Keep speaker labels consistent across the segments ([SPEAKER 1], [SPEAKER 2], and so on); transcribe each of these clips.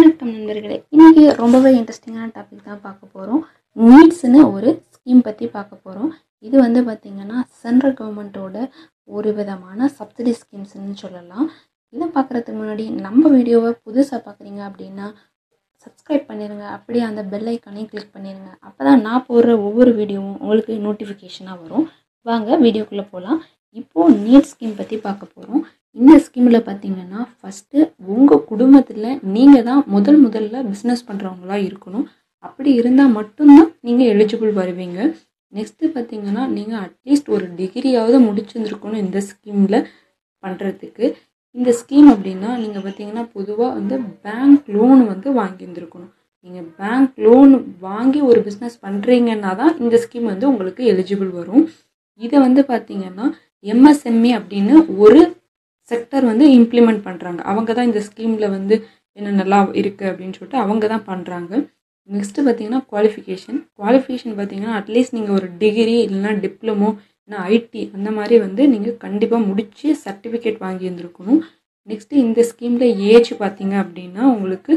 [SPEAKER 1] வணக்கம் நண்பர்களே. இன்றைக்கி ரொம்பவே இன்ட்ரெஸ்டிங்கான டாபிக் தான் பார்க்க போகிறோம். நீட்ஸ்னு ஒரு ஸ்கீம் பற்றி பார்க்க போகிறோம். இது வந்து பார்த்திங்கன்னா சென்ட்ரல் கவர்மெண்ட்டோட ஒரு விதமான சப்சிடி ஸ்கீம்ஸ்ன்னு சொல்லலாம். இதை பார்க்குறதுக்கு முன்னாடி நம்ம வீடியோவை புதுசாக பார்க்குறீங்க அப்படின்னா சப்ஸ்கிரைப் பண்ணிடுங்க. அப்படியே அந்த பெல் ஐக்கானையும் கிளிக் பண்ணிடுங்க. அப்போ தான் நான் போடுற ஒவ்வொரு வீடியோவும் உங்களுக்கு நோட்டிஃபிகேஷனாக வரும். வாங்க வீடியோக்குள்ளே போகலாம். இப்போது நீட் ஸ்கீம் பற்றி பார்க்க போகிறோம். இந்த ஸ்கீமில் பார்த்தீங்கன்னா ஃபஸ்ட்டு உங்கள் குடும்பத்தில் நீங்கள் தான் முதல்ல பிஸ்னஸ் பண்ணுறவங்களா இருக்கணும். அப்படி இருந்தால் மட்டும்தான் நீங்கள் எலிஜிபிள் வருவீங்க. நெக்ஸ்ட்டு பார்த்தீங்கன்னா நீங்கள் அட்லீஸ்ட் ஒரு டிகிரியாவது முடிச்சிருந்துருக்கணும் இந்த ஸ்கீமில் பண்ணுறதுக்கு. இந்த ஸ்கீம் அப்படின்னா நீங்கள் பார்த்தீங்கன்னா பொதுவாக வந்து பேங்க் லோன் வந்து வாங்கியிருந்துருக்கணும். நீங்கள் பேங்க் லோன் வாங்கி ஒரு பிஸ்னஸ் பண்ணுறீங்கன்னா தான் இந்த ஸ்கீம் வந்து உங்களுக்கு எலிஜிபிள் வரும். இதை வந்து பார்த்தீங்கன்னா எம்எஸ்எம்இ அப்படின்னு ஒரு செக்டர் வந்து இம்ப்ளிமெண்ட் பண்ணுறாங்க. அவங்க தான் இந்த ஸ்கீமில் வந்து என்ன நல்லா இருக்குது அப்படின்னு சொல்லிட்டு அவங்க தான் பண்ணுறாங்க. நெக்ஸ்ட்டு பார்த்தீங்கன்னா குவாலிஃபிகேஷன் பார்த்தீங்கன்னா அட்லீஸ்ட் நீங்கள் ஒரு டிகிரி இல்லைனா டிப்ளமோ இல்லைனா ஐடி அந்த மாதிரி வந்து நீங்கள் கண்டிப்பாக முடித்து சர்டிஃபிகேட் வாங்கியிருந்துருக்கணும். நெக்ஸ்ட்டு இந்த ஸ்கீமில் ஏஜ் பார்த்தீங்க அப்படின்னா உங்களுக்கு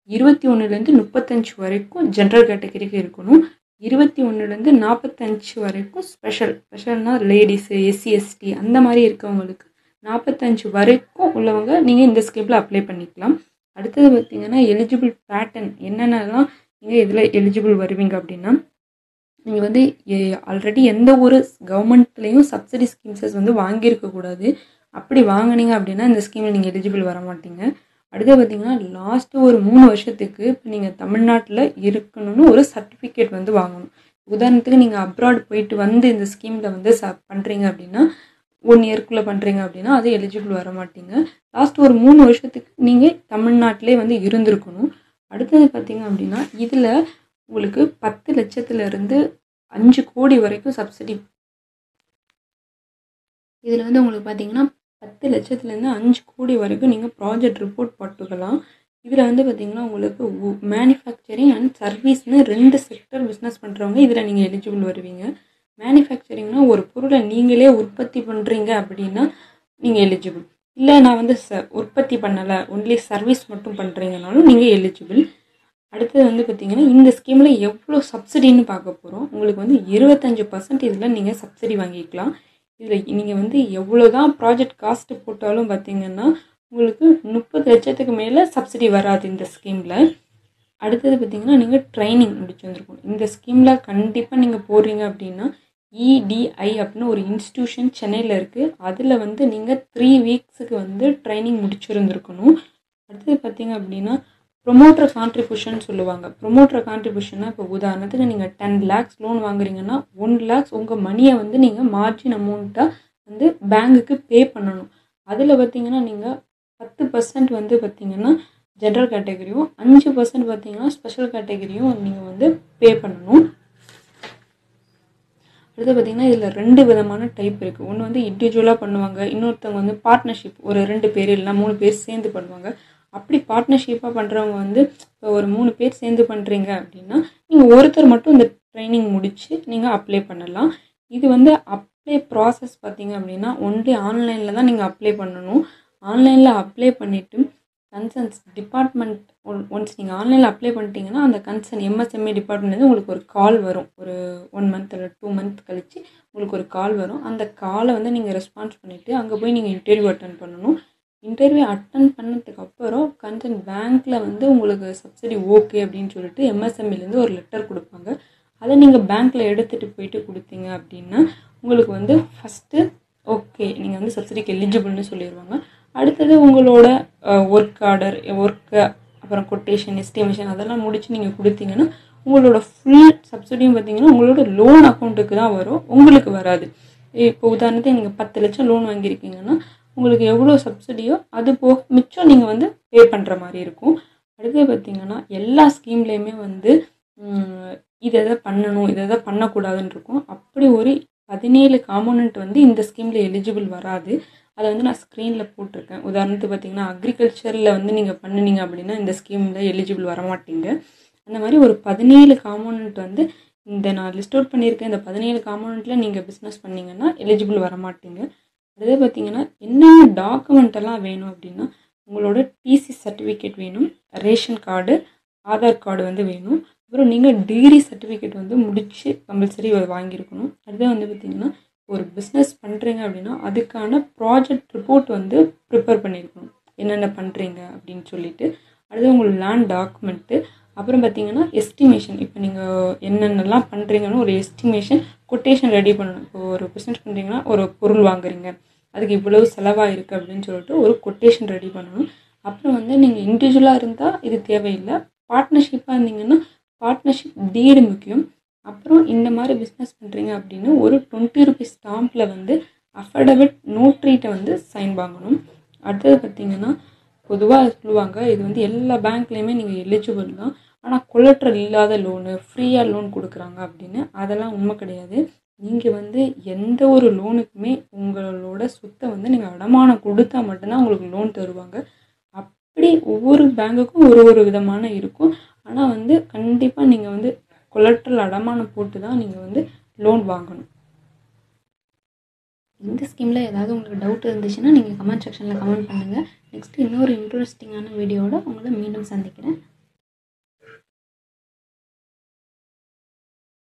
[SPEAKER 1] 21 35 வரைக்கும் ஜென்ரல் கேட்டகரிக்கு இருக்கணும். 21 45 வரைக்கும் ஸ்பெஷல்னால் லேடிஸு, எஸ்சி எஸ்டி அந்த மாதிரி இருக்கவங்களுக்கு 45 வரைக்கும் உள்ளவங்க நீங்கள் இந்த ஸ்கீமில் அப்ளை பண்ணிக்கலாம். அடுத்தது பார்த்திங்கன்னா எலிஜிபிள் பேட்டர்ன் என்னென்னலாம் நீங்கள் இதில் எலிஜிபிள் வருவீங்க அப்படின்னா நீங்கள் வந்து ஆல்ரெடி எந்த ஒரு கவர்மெண்ட்லேயும் சப்சிடி ஸ்கீம்ஸஸ் வந்து வாங்கியிருக்கக்கூடாது. அப்படி வாங்கினீங்க அப்படின்னா இந்த ஸ்கீமில் நீங்கள் எலிஜிபிள் வர மாட்டீங்க. அடுத்து பார்த்திங்கன்னா லாஸ்ட்டு ஒரு 3 வருஷத்துக்கு இப்போ நீங்கள் தமிழ்நாட்டில் இருக்கணும்னு ஒரு சர்டிஃபிகேட் வந்து வாங்கணும். உதாரணத்துக்கு நீங்கள் அப்ராட் போயிட்டு வந்து இந்த ஸ்கீமில் வந்து பண்ணுறீங்க அப்படின்னா 1 இயர்க்குள்ளே பண்ணுறீங்க அப்படின்னா அது எலிஜிபிள் வர மாட்டீங்க. லாஸ்ட் ஒரு 3 வருஷத்துக்கு நீங்கள் தமிழ்நாட்டிலே வந்து இருந்திருக்கணும். அடுத்தது பார்த்திங்க அப்படின்னா இதில் உங்களுக்கு 10 லட்சத்துலேருந்து 5 கோடி வரைக்கும் சப்சிடி. இதில் வந்து உங்களுக்கு பார்த்திங்கன்னா 10 லட்சத்துலேருந்து 5 கோடி வரைக்கும் நீங்கள் ப்ராஜெக்ட் ரிப்போர்ட் போட்டுக்கலாம். இதில் வந்து பார்த்திங்கன்னா உங்களுக்கு மேனுஃபேக்சரிங் அண்ட் சர்வீஸ்னு 2 செக்டர் பிஸ்னஸ் பண்ணுறவங்க இதில் நீங்கள் எலிஜிபிள் வருவீங்க. மேனுஃபேக்சரிங்னா ஒரு பொருளை நீங்களே உற்பத்தி பண்ணுறீங்க அப்படின்னா நீங்கள் எலிஜிபிள். இல்லை நான் வந்து உற்பத்தி பண்ணலை ஒன்லி சர்வீஸ் மட்டும் பண்ணுறீங்கனாலும் நீங்கள் எலிஜிபிள். அடுத்தது வந்து பார்த்திங்கன்னா இந்த ஸ்கீமில் எவ்வளோ சப்சிடின்னு பார்க்க போகிறோம். உங்களுக்கு வந்து 25% இதில் நீங்கள் சப்சிடி வாங்கிக்கலாம். இதில் நீங்கள் வந்து எவ்வளோ தான் ப்ராஜெக்ட் காஸ்ட்டு போட்டாலும் பார்த்திங்கன்னா உங்களுக்கு 30 லட்சத்துக்கு மேலே சப்சிடி வராது இந்த ஸ்கீமில். அடுத்தது பார்த்திங்கன்னா நீங்கள் ட்ரைனிங் முடிச்சு வந்திருக்கணும். இந்த ஸ்கீமில் கண்டிப்பாக நீங்கள் போடுறீங்க அப்படின்னா இடிஐ அப்படின்னு ஒரு இன்ஸ்டியூஷன் சென்னையில் இருக்குது. அதில் வந்து நீங்கள் 3 வீக்ஸுக்கு வந்து ட்ரைனிங் முடிச்சிருந்துருக்கணும். அடுத்தது பார்த்திங்க அப்படின்னா ப்ரொமோட்டர் கான்ட்ரிபியூஷன் சொல்லுவாங்க. ப்ரொமோட்டர் கான்ட்ரிபியூஷன்னா இப்போ உதாரணத்துக்கு நீங்கள் 10 lakhs லோன் வாங்குறீங்கன்னா 1 lakhs உங்கள் மணியை வந்து நீங்கள் மார்ஜின் அமௌண்ட்டாக வந்து பேங்குக்கு பே பண்ணணும். அதில் பார்த்திங்கன்னா நீங்கள் 10% வந்து பார்த்திங்கன்னா ஜென்ரல் கேட்டகரியும் 5% பார்த்திங்கன்னா ஸ்பெஷல் கேட்டகரியும் நீங்கள் வந்து பே பண்ணணும். அடுத்து பார்த்திங்கன்னா இதில் 2 விதமான டைப் இருக்குது. ஒன்று வந்து இண்டிவிஜுவலாக பண்ணுவாங்க, இன்னொருத்தவங்க வந்து பார்ட்னர்ஷிப் ஒரு 2 பேர் இல்லைனா 3 பேர் சேர்ந்து பண்ணுவாங்க. அப்படி பார்ட்னர்ஷிப்பாக பண்ணுறவங்க வந்து இப்போ ஒரு 3 பேர் சேர்ந்து பண்ணுறீங்க அப்படின்னா நீங்கள் ஒருத்தர் மட்டும் இந்த ட்ரைனிங் முடித்து நீங்கள் அப்ளை பண்ணலாம். இது வந்து அப்ளை ப்ராசஸ் பார்த்திங்க அப்படின்னா ஒன்லி ஆன்லைனில் தான் நீங்கள் அப்ளை பண்ணணும். ஆன்லைனில் அப்ளை பண்ணிவிட்டு கன்சர்ன்ஸ் டிபார்ட்மெண்ட் ஒன்ஸ் நீங்கள் ஆன்லைனில் அப்ளை பண்ணிட்டீங்கன்னா அந்த கன்சர்ன் எம்எஸ்எம்இ டிபார்ட்மெண்ட்லேருந்து உங்களுக்கு ஒரு கால் வரும். ஒரு 1 month இல்லை 2 month கழித்து உங்களுக்கு ஒரு கால் வரும். அந்த காலை வந்து நீங்கள் ரெஸ்பான்ஸ் பண்ணிவிட்டு அங்கே போய் நீங்கள் இன்டர்வியூ அட்டன் பண்ணணும். இன்டர்வியூ அட்டன் பண்ணதுக்கு அப்புறம் கன்சர்ன் பேங்க்கில் வந்து உங்களுக்கு சப்சிடி ஓகே அப்படின்னு சொல்லிட்டு எம்எஸ்எம்இலேருந்து ஒரு லெட்டர் கொடுப்பாங்க. அதை நீங்கள் பேங்க்கில் எடுத்துகிட்டு போயிட்டு கொடுத்தீங்க அப்படின்னா உங்களுக்கு வந்து ஃபஸ்ட்டு ஓகே நீங்கள் வந்து சப்சிடிக்கு எலிஜிபிள்னு சொல்லிடுவாங்க. அடுத்தது உங்களோட ஒர்க் ஆர்டர் ஒர்க்கு அப்புறம் கொட்டேஷன் எஸ்டிமேஷன் அதெல்லாம் முடித்து நீங்கள் கொடுத்தீங்கன்னா உங்களோட ஃபுல் சப்சிடியும் பார்த்திங்கன்னா உங்களோட லோன் அக்கௌண்ட்டுக்கு தான் வரும், உங்களுக்கு வராது. இப்போ உதாரணத்துக்கு நீங்கள் 10 லட்சம் லோன் வாங்கியிருக்கீங்கன்னா உங்களுக்கு எவ்வளோ சப்சிடியோ அது போக மிச்சம் நீங்கள் வந்து பே பண்ணுற மாதிரி இருக்கும். அடுத்து பார்த்திங்கன்னா எல்லா ஸ்கீம்லேயுமே வந்து இதை எதை பண்ணணும் இதை எதை பண்ணக்கூடாதுன்னு இருக்கும். அப்படி ஒரு 17 காம்போனன்ட் வந்து இந்த ஸ்கீமில் எலிஜிபிள் வராது. அதை வந்து நான் ஸ்க்ரீனில் போட்டிருக்கேன். உதாரணத்துக்கு பார்த்திங்கன்னா அக்ரிகல்ச்சரில் வந்து நீங்கள் பண்ணினீங்க அப்படின்னா இந்த ஸ்கீமில் எலிஜிபிள் வரமாட்டீங்க. அந்த மாதிரி ஒரு 17 காம்போனன்ட் வந்து இந்த நான் லிஸ்ட் அவுட் பண்ணியிருக்கேன். இந்த 17 காம்போனன்ட்டில் நீங்கள் பிஸ்னஸ் பண்ணிங்கன்னா எலிஜிபிள் வரமாட்டீங்க. அதே பார்த்திங்கன்னா என்னென்ன டாக்குமெண்ட் எல்லாம் வேணும் அப்படின்னா உங்களோட டிசி சர்டிஃபிகேட் வேணும்,
[SPEAKER 2] ரேஷன் கார்டு, ஆதார் கார்டு வந்து வேணும். அப்புறம் நீங்கள் டிகிரி சர்டிஃபிகேட் வந்து முடித்து கம்பல்சரி வாங்கியிருக்கணும். அடுத்து வந்து பார்த்திங்கன்னா ஒரு பிஸ்னஸ் பண்ணுறீங்க அப்படின்னா அதுக்கான ப்ராஜெக்ட் ரிப்போர்ட் வந்து ப்ரிப்பேர் பண்ணியிருக்கணும். என்னென்ன பண்ணுறீங்க அப்படின்னு சொல்லிட்டு. அடுத்து உங்களுக்கு லேண்ட் டாக்குமெண்ட்டு, அப்புறம் பார்த்திங்கன்னா எஸ்டிமேஷன். இப்போ நீங்கள் என்னென்னலாம் பண்ணுறீங்கன்னு ஒரு எஸ்டிமேஷன் கொட்டேஷன் ரெடி பண்ணணும். இப்போ ஒரு பிஸ்னஸ் பண்ணுறீங்கன்னா ஒரு பொருள் வாங்குறீங்க, அதுக்கு இவ்வளவு செலவாயிருக்கு அப்படின்னு சொல்லிட்டு ஒரு கொட்டேஷன் ரெடி பண்ணணும். அப்புறம் வந்து நீங்கள் இண்டிவிஜுவலாக இருந்தால் இது தேவையில்லை. பார்ட்னர்ஷிப்பாக இருந்தீங்கன்னா பார்ட்னர்ஷிப் டீடு முக்கியம். அப்புறம் இந்த மாதிரி பிஸ்னஸ் பண்ணுறீங்க அப்படின்னு ஒரு 20 ரூபீஸ் ஸ்டாம்பில் வந்து அஃபர்டபிள் நோட்ரீட்டை வந்து சைன் வாங்கணும். அடுத்தது பார்த்திங்கன்னா பொதுவாக சொல்லுவாங்க இது வந்து எல்லா பேங்க்லேயுமே நீங்கள் எலிஜிபிள் தான், ஆனால் கொலட்ரல் இல்லாத லோனு, ஃப்ரீயாக லோன் கொடுக்குறாங்க அப்படின்னு. அதெல்லாம் உண்மை கிடையாது. நீங்கள் வந்து எந்த ஒரு லோனுக்குமே உங்களோட சொத்தை வந்து நீங்கள் அடமானம் கொடுத்தா மட்டும்தான் உங்களுக்கு லோன் தருவாங்க. அப்படி ஒவ்வொரு பேங்குக்கும் ஒரு ஒரு விதமான இருக்கும். ஆனால் வந்து கண்டிப்பாக நீங்கள் வந்து கொலட்ரல் அடமானம் போட்டு தான் நீங்கள் வந்து லோன் வாங்கணும்.
[SPEAKER 1] இந்த ஸ்கீமில் ஏதாவது உங்களுக்கு டவுட் இருந்துச்சுன்னா நீங்கள் கமெண்ட் செக்ஷனில் கமெண்ட் பண்ணுங்கள். நெக்ஸ்ட்டு இன்னொரு இன்ட்ரெஸ்டிங்கான வீடியோவோட உங்களை மீண்டும் சந்திக்கிறேன்.